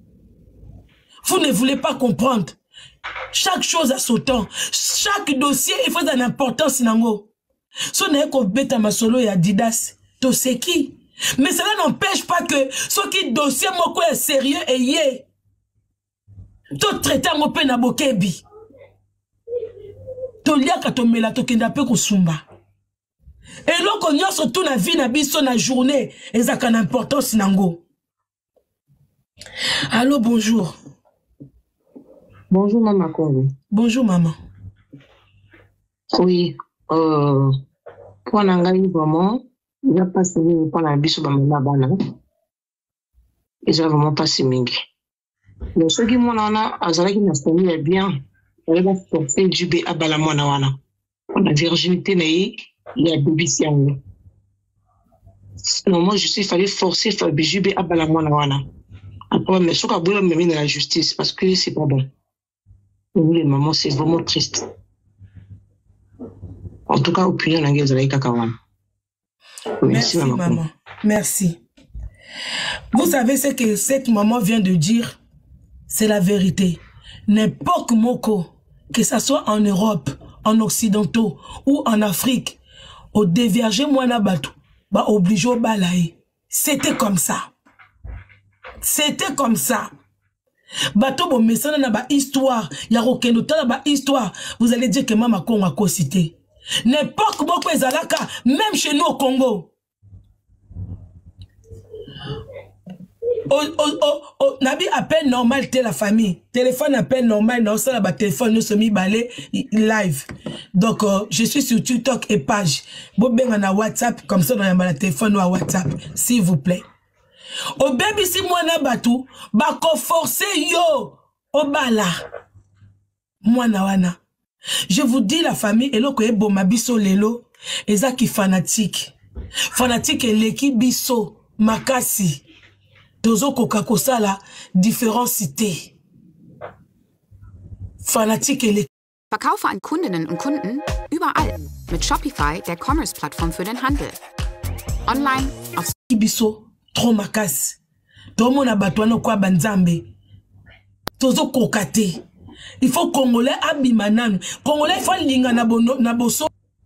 B: vous ne voulez pas comprendre. Chaque chose a son temps, chaque dossier il faut une importance nango. So na ko beta masolo ya Adidas to c'est qui. Mais cela n'empêche pas que ce qui dossier moko est sérieux et yé. Tout traitant mo pe na bokebi. toliaka tomela tokenda pe kosumba eloko nyonso tu na vie na biso na journée ezaka na importance nango. Allô, bonjour.
K: Bonjour maman Congo.
B: Bonjour maman.
K: Oui, euh, pour n'engager vraiment, il n'y a pas de mingi pour la biso ba mama bana. Ils ont vraiment pas si mingi. Mais ceux qui m'ont ana azala qui n'a famille bien, elle va forcer jubé à bala mwana wana. On a virginité naïe, il y a bébé siang. Non, moi je suis fallait forcer faire jubé à bala mwana wana. Après mais ce qu'a voulu me mettre dans la justice parce que c'est pas bon. Oui, maman, c'est vraiment triste. En tout cas, opinion l'anglaise avec Kakawan.
B: Merci, maman. maman. Merci. Vous savez ce que cette maman vient de dire? C'est la vérité. N'importe moko, que ce soit en Europe, en Occidentaux ou en Afrique, au déverger mwana batu, ba obligé au balaye. C'était comme ça. C'était comme ça. Bato bo mesana na ba histoire, ya rokendo tala ba histoire, vous allez dire que Mama Congo a cité. N'importe quoi que ezalaka, même chez nous au Congo. Oh, oh, oh, oh, nabi appel normal te la famille. Téléphone appel normal, non, ça la téléphone nous sommes balé live. Donc euh, je suis sur TikTok et page. Bo benga na WhatsApp comme ça dans la téléphone ou à WhatsApp, s'il vous plaît. Au baby si mwana batu bako forcer yo au bala mwana wana. Je vous dis la famille eloko ebo mabiso lelo ezaki fanatique fanatique eleki biso makasi tozo koka kosala différencité fanatique eleki.
L: Verkaufe an Kundinnen und Kunden überall mit Shopify, der Commerce-Plattform für den Handel. Online auf
B: biso trop makasi. Tomo na batouano kwa banzambe. Tozo kokate. Il faut Congolais abimananu. Congolais il faut linga na bono na boso.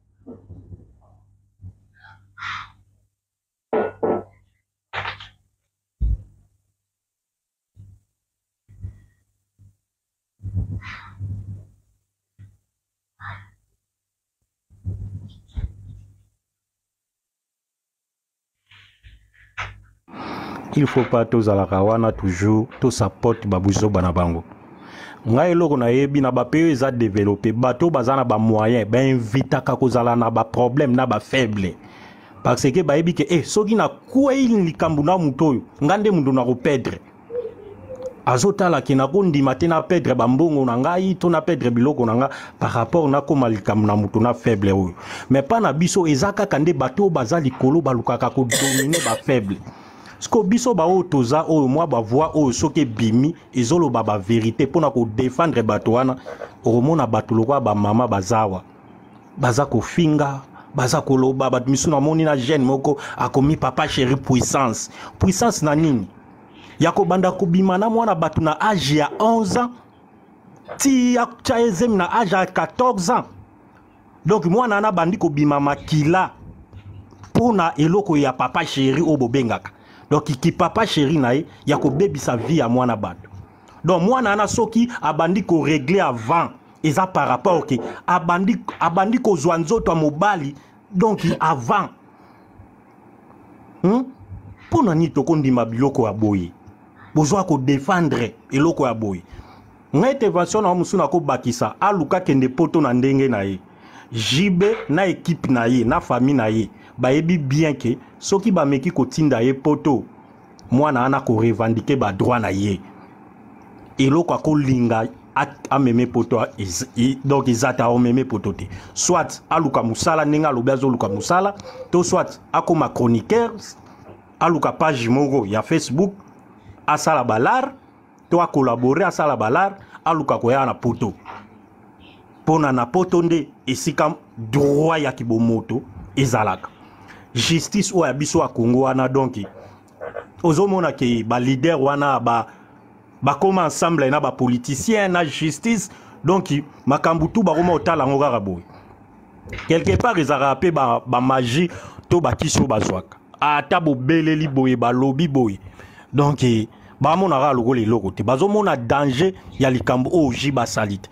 M: Il faut pas tous à la kawana toujours tout support babuzo banabango. Ngai loko na yebi na ba pays za développer bato bazana ba moyen ba invita ka kozala na ba problème na ba faible. Parce que ba yebi ke eh soki na kwa ili likambu na mutoyo ngande mundu na ko perdre. Azota la kina kondi matena perdre bambongo na ngai to na perdre biloko na nga par rapport na koma likambu na mutu na faible oyo. Mais pas na biso ezaka kande bato bazali kolo balukaka ko dominer ba faible. Sko biso ba o toza o moi ba voix o soke bimi ezolo ba ba vérité pona ko défendre bato wana oromona bato lokwa ba mama bazawa baza ko finga baza ko loba bat misuna moni na jeune moko akomi papa chéri puissance puissance na nini yako banda ko bimana mwana bato na âge ya onze ans ti ya chaezem na âge ya quatorze ans donc mwana na bandi ko bima makila pona eloko ya papa chéri o bobengaka. Donc qui papa chéri nae ya ko baby sa vie à mwana bado. Donc mwana ana soki abandi ko régler avant eza par rapport que abandi abandi ko zwanzo to mobali donc avant. Hmm? Pona ni to kondi mabiloko aboyi. Bozwa ko défendre eloko aboyi. Nga intervention na musuna ko bakisa aluka kende poto na ndenge nae. Jibe na équipe nae na famille nae. Ba yebi bien que soki ba meki ko tinda ye poto mwana ana ko revendiquer ba droit na ye eloko ko linga a meme poto is, i, donc izata o meme poto te soit aluka musala ninga lobezo luka musala to soit akoma chroniqueur aluka page moko ya Facebook asala balar to a collaborer asala balar aluka ko ya na poto pona na poto nde esika droit ya kibomoto ezalaka. Justice ou abiso a Congo wana donc ozomona ke ba leader wana ba ba comme ensemble na ba politicien na justice donc makambutu ba roma otala ngora boy quelque part ezara pe ba ba magie to ba kiso bazwaka ata bo beleli boy ba lobby boy donc ba mona ra lokole loko te bazomona danger ya likambo o jiba salite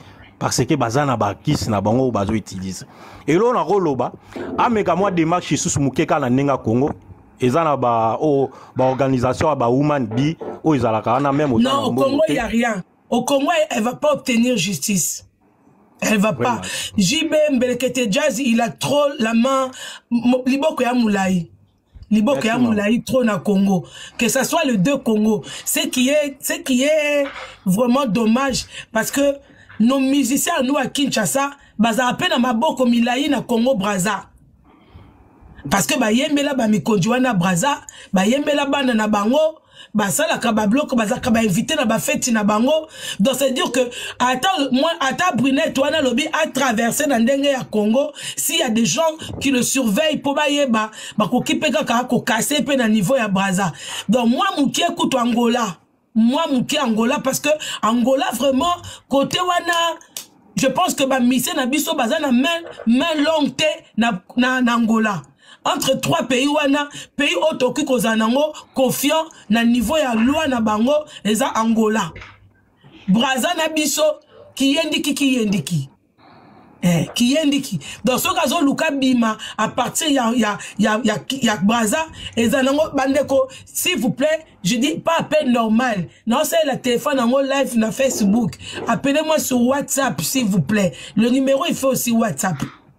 M: parce que bazana ba kis na bango bazo utiliser et là on a roloba ameka moi démarche sous mukeka na nenga Congo ezana ba o ba organisation ba woman bi o ezalaka na même
B: non au Congo il y a rien au Congo elle va pas obtenir justice. Elle va pas. J B Mbelekete Jazz, il a trop la main. Liboko ya Moulaï. Liboko ya Moulaï trop na Congo. Que ça soit les deux Congo. Ce qui est, ce qui est vraiment dommage parce que nos musiciens nous à Kinshasa, baza à peine à maboko Milaï na Congo Brazza. Parce que ba yembela ba mikonjwa na Brazza, ba yembela bana na bango. Bah ça la kabablo bah ça kaba invité na ba fête na bango donc c'est dire que attends moi attends Brunette toi na lobby à traverser dans ndenge ya Congo s'il y a des gens qui le surveillent pour ba yeba ba ko kipeka ka ko casser pe na niveau ya Brazza donc moi mukie kutu Angola moi mukie Angola parce que Angola vraiment côté wana je pense que ba mission na biso baza na main main longue te na na, na Angola. Entre trois pays wana pays otoki kozanango confiant na niveau ya loi na bango eza Angola Brazza na biso ki yendiki ki yendiki eh ki yendiki donc ce cas luka bima à partir ya ya ya ya, ya Brazza eza nango bandeko s'il vous plaît je dis pas appel normal non c'est le téléphone en live na Facebook appelez-moi sur WhatsApp s'il vous plaît le numéro il fait aussi WhatsApp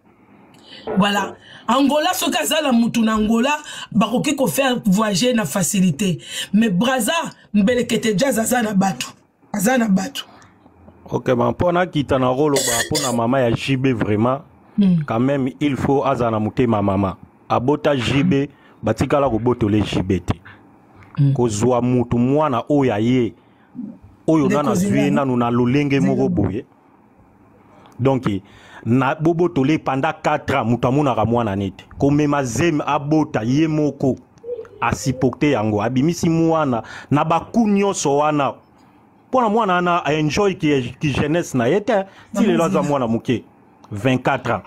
B: voilà. Angola, ce cas la moutou Angola, baroki ko faire voyager na facilité. Mais Brazza, Mbelekete Jazz azana batu. Azana batu.
M: Ok, ben, pour na kita na rolo, pour na maman ya J B vraiment, mm. quand même, il faut azana mouté ma maman. Abota J B, batika la roboto le J B T. Mm. Kozwa moutou mwana oya ye. Oyo nana zue nanu na lolenge moro boye. Donc, na bobo tole pendant quatre ans mutamuna ramwana nete komema zem abota ye moko asipokte yango abimisi mwana na bakunyo so wana pona mwana na enjoy ki ki jeunesse na yete si le loza mwana muke vingt-quatre ans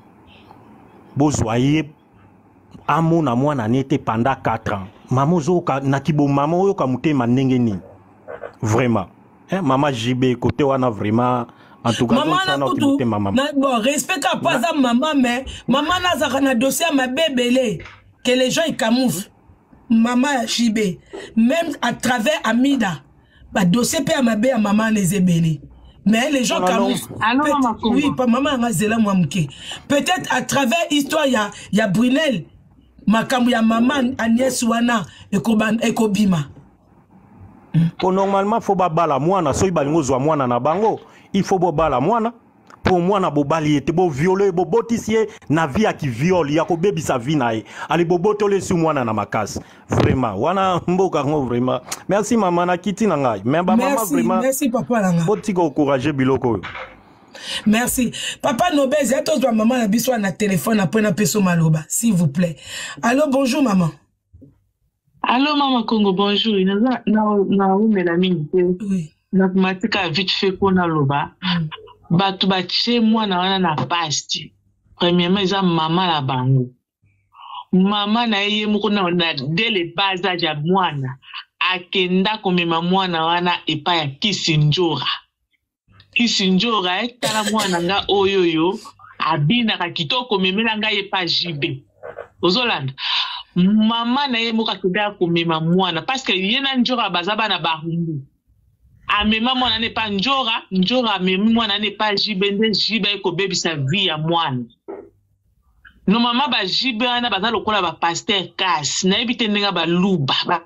M: bozwaye amona mwana nete pendant quatre ans mamozo ka nakibo mamo yo ka mutema ndenge ni vraiment hein mama J B côté wana vraiment. En tout cas,
B: maman na kutu, maman. Na, bon, respect à pas à maman, mais maman n'a pas dossier à ma bébé, que les gens ils camouflent. Maman J B, même à travers Amida, bah dossier à ma bébé à maman les ébélés. Mais les gens camouflent. Oui, pas maman n'a zéla mouamke. Peut-être à travers histoire, il y a, y a Brunel, ma camu ya maman Agnès Wana et Kobima.
M: Pour normalement, faut pas bala mwana, so ibalingo zwa mwana na bango. Il faut bo bala mwana pour mwana bo bali ete bo violer bo botisie na via qui viole ya ko bebi sa vie nae ali bo botole su mwana na makasi vraiment wana mboka ngo vraiment merci maman na kiti na ngai mais ba maman vraiment
B: merci papa na ngai
M: botika encourager biloko yo
B: merci papa Nobez eto doit maman na biso na téléphone après na peso maloba s'il vous plaît. Allô bonjour maman.
K: Allô maman Congo bonjour na na na Mélanie. Oui. Nakumatika vite fait qu'on a loba batu bache mwana wana na pasti premièrement eza mama la bango mama na ye moko na dès le bas âge ya mwana akenda komema mwana wana epa ya Kisinjora Kisinjora etala mwana nga oyoyo abina ka kitoko memela nga epa J B ozolanda mama na ye moko akenda komema mwana parce que yena njora bazaba na barumbu amema mwana ne pa njora njora amemi mwana ne pa J B nde J B ko bebi sa vie ya mwana no mama ba J B ana baza lokola ba pasteur kasi na ebite ndenga ba luba ba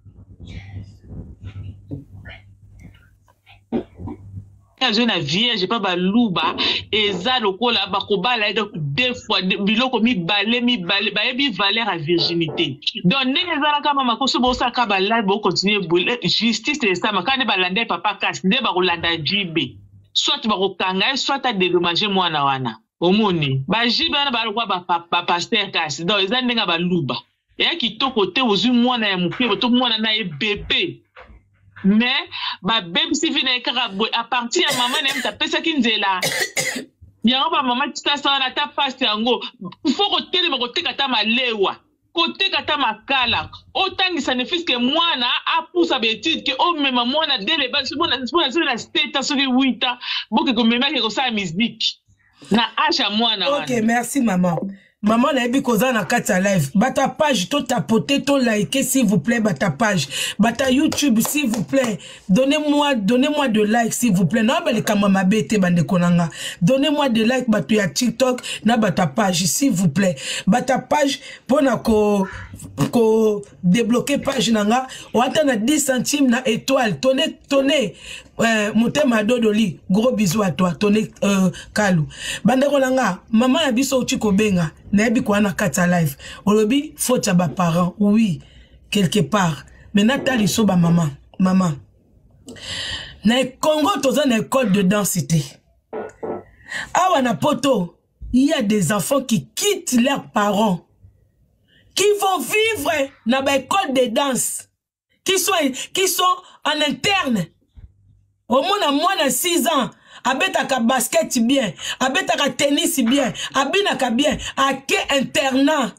K: je na vierge pas ba luba eza lokola ba ko bala donc deux fois biloko mi balé mi balé ba ebi valeur à virginité donc ndenga zala kama makoso bo sa ka ba la bo continuer justice et ça makane ba landa papa kasi nde ba ko landa J B soit ba ko kanga soit à dédommager mwana wana omoni ba J B na ba lokwa ba papa pasteur kasi donc eza ndenga ba luba ya kitoko te ozu mwana ya muke to mwana na e bébé. Mais ba baby si vina ekara boy à partir ya maman na mta pesa kinzela yango ba maman tika sa na ta passe yango faut ko tele ko teka ta malewa ko teka ta makala
J: autant ça ne fait que moi na a pour sa bêtise que oh même moi na dès les bases moi na moi na state sur huit ans beaucoup que même que ça musique na acha moi na.
B: OK, merci maman. Maman na ebi koza na kata live. Bata page to tapoter to liker s'il vous plaît bata page. Bata YouTube s'il vous plaît. Donnez-moi donnez-moi de like s'il vous plaît. Na bele kama mabete bande konanga. Donnez-moi de like batu ya TikTok na bata page s'il vous plaît. Bata page pona ko ko débloquer page nanga. Wata na dix centimes na étoile. Tonne tonne Euh, Motema Dodoli, gros bisous à toi, Tony euh, Kalou. Bande Rolanga, maman a biso uchiko benga, na kwa na kata live. Olobi, faut ba parents, oui, quelque part. Mais Nathalie soba maman, maman. Na Congo, toza na école de densité. Awa na poto, il y a des enfants qui quittent leurs parents, qui vont vivre na ba école de danse, qui sont, qui sont en interne. Au moins à moins de six ans, abetaka basket bien, abetaka tennis bien, abinaka bien, à quel internat.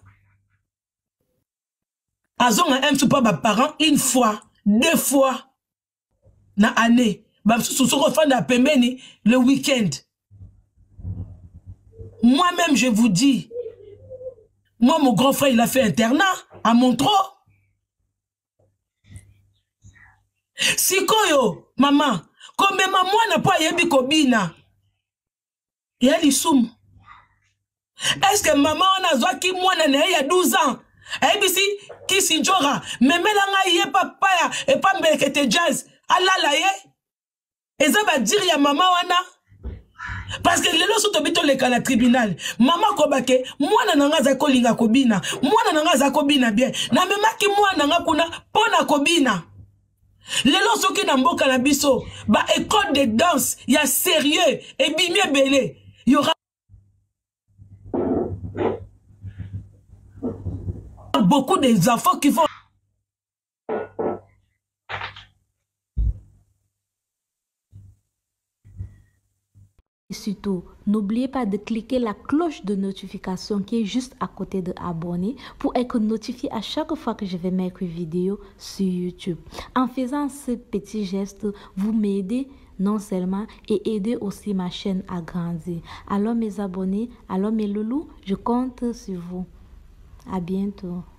B: Azon a un super parent une fois, deux fois, na année. Bam sous sous refan da pemeni le week-end. Moi-même je vous dis, moi mon grand frère il a fait internat à Montreux. Sikoyo, maman. Comme maman n'a pas yebi kobina. Et elle soum. Est-ce que maman a zwa ki mwana na ya douze ans? A B C ki sinjora. Meme la nga ye papa ya et pas mbelekete jazz. Ala la ye. Eza ba dire ya maman wana. Parce que lelo soto bito le kala tribunal. Maman kobake mwana na nga za kolinga kobina. Mwana na nga za kobina bien. Na mema ki mwana nga kuna pona kobina. Lelo soki na mboka na biso ba école de danse ya sérieux et bimie belé il y aura beaucoup des enfants qui vont.
N: Et surtout, n'oubliez pas de cliquer la cloche de notification qui est juste à côté de abonner pour être notifié à chaque fois que je vais mettre une vidéo sur YouTube. En faisant ce petit geste, vous m'aidez non seulement et aider aussi ma chaîne à grandir. Alors mes abonnés, alors mes loulous, je compte sur vous. À bientôt.